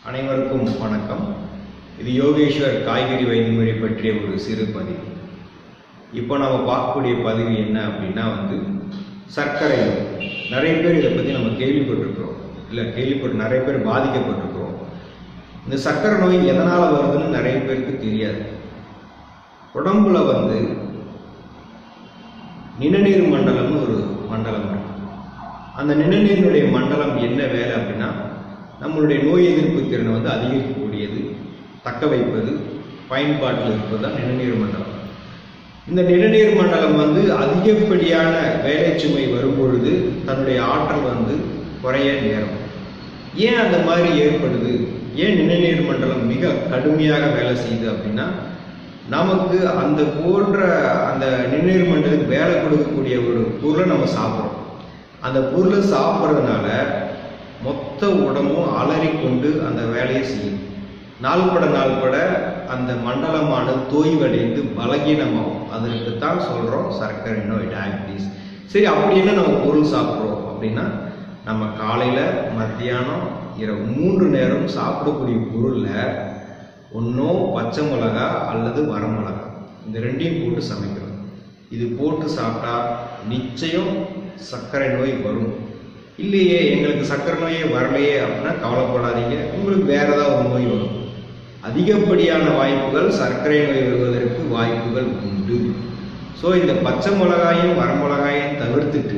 அனைவருக்கும் வணக்கம். இது யோகேஸ்வர் காய்கறி வைத்தியமுறை பற்றிய ஒரு சிறு பதிவு. இப்போ நம்ம பார்க்கக்கூடிய பதிவு என்ன அப்படின்னா சர்க்கரை நோய். நிறைய பேர் இதை பற்றி நம்ம கேள்விப்பட்டிருக்கிறோம், நிறைய பேர் பாதிக்கப்பட்டிருக்கிறோம். இந்த சர்க்கரை நோய் எதனால் வருதுன்னு நிறைய பேருக்கு தெரியாது. உடம்புல நிணநீர் மண்டலம்னு ஒரு மண்டலம் இருக்கு. அந்த நிணநீரினுடைய மண்டலம் என்ன வேலை அப்படின்னா, நம்மளுடைய நோய் எதிர்ப்பு திறனை அதிகரிக்கக்கூடியது, தக்க வைப்பது, பயன்பாட்டில் இருப்பது தான் நிணநீர் மண்டலம். இந்த நிணநீர் மண்டலம் அதிகப்படியான வேலை சுமை வரும்பொழுது தன்னுடைய ஆற்றல் குறைய நேரம். ஏன் அந்த மாதிரி ஏற்படுது? ஏன் நிணநீர் மண்டலம் மிக கடுமையாக வேலை செய்யுது அப்படின்னா, நமக்கு அந்த போன்ற அந்த நிணநீர் மண்டலத்துக்கு வேலை கொடுக்கக்கூடிய ஒரு பொருளை நம்ம சாப்பிட்றோம். அந்த பொருளை சாப்பிட்றதுனால மொத்த உடம்பும் அலறிக்கொண்டு அந்த வேலையை செய்யும். நாள்பட அந்த மண்டலமானது தோய்வடைந்து பலகீனமாகும். அதற்கு தான் சொல்கிறோம் சர்க்கரை நோய், டயபிட்டிஸ். சரி, அப்படி என்ன நம்ம பொருள் சாப்பிட்றோம் அப்படின்னா, நம்ம காலையில், மத்தியானம், இரவு 3 நேரம் சாப்பிடக்கூடிய பொருளில் ஒன்றும் பச்சை மிளகா அல்லது வரமிளகா, இந்த ரெண்டையும் போட்டு சமைக்கிறோம். இது போட்டு சாப்பிட்டா நிச்சயம் சர்க்கரை நோய் வரும். இல்லையே, எங்களுக்கு சர்க்கரை நோயே வரலையே அப்படின்னா கவலைப்படாதீங்க, உங்களுக்கு வேற ஏதாவது ஒரு நோய் வரும். அதிகப்படியான வாய்ப்புகள் சர்க்கரை நோய் வருவதற்கு வாய்ப்புகள் உண்டு. ஸோ இந்த பச்சை மிளகாயும் வரமிளகாயும் தவிர்த்துட்டு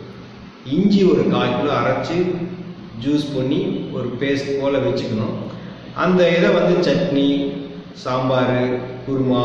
இஞ்சி ஒரு 1/4 கிலோ அரைச்சி ஜூஸ் பண்ணி ஒரு பேஸ்ட் போல் வச்சுக்கணும். அந்த இதை சட்னி, சாம்பார், குருமா,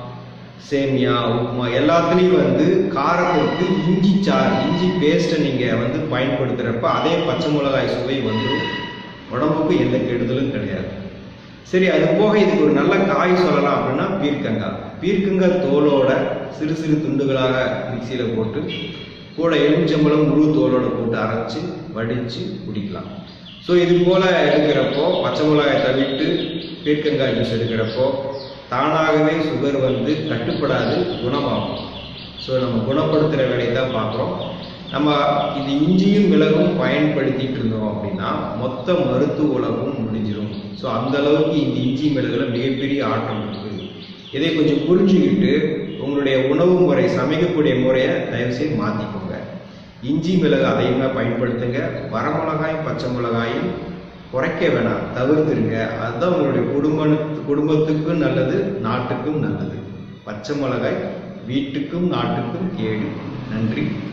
சேமியா, உப்புமா எல்லாத்துலேயும் காரத்திற்கு இஞ்சி பேஸ்ட்டை நீங்கள் பயன்படுத்துகிறப்ப அதே பச்சை மிளகாய் சுவை உடம்புக்கு எந்த கெடுதலும் கிடையாது. சரி, அது போக இதுக்கு ஒரு நல்ல காய் சொல்லலாம் அப்படின்னா பீர்க்கங்காய் தோலோட சிறு சிறு துண்டுகளாக மிக்சியில் போட்டு கூட எலுமிச்சம்பழம் முழு தோலோட போட்டு அரைச்சி வடித்து குடிக்கலாம். ஸோ இது போல் எடுக்கிறப்போ பச்சை மிளகாய் தவிர்த்து பீர்க்கங்காய் ஜூஸ் எடுக்கிறப்போ தானாகவே சுகர் கட்டுப்படாது, குணமாகும். ஸோ நம்ம குணப்படுத்துகிற வேலையை தான் பார்க்குறோம். நம்ம இது இஞ்சியும் மிளகும் பயன்படுத்திட்டு இருந்தோம் அப்படின்னா மொத்த மருத்துவ உலகம் முடிஞ்சிடும். ஸோ அந்த அளவுக்கு இந்த இஞ்சி மிளகுல மிகப்பெரிய ஆற்றல் இருக்குது. இதை கொஞ்சம் புரிஞ்சுக்கிட்டு உங்களுடைய உணவு முறை, சமைக்கக்கூடிய முறையை தயவுசெய்து மாற்றிக்கோங்க. இஞ்சி மிளகு அதிகமாக பயன்படுத்துங்க. வரமிளகாயும் பச்சை மிளகாயும் குறைக்க வேணாம், தவிர்த்துருங்க. அதுதான் உங்களுடைய குடும்பத்துக்கும் நல்லது, நாட்டுக்கும் நல்லது. பச்சை மிளகாய் வீட்டுக்கும் நாட்டுக்கும் கேடு. நன்றி.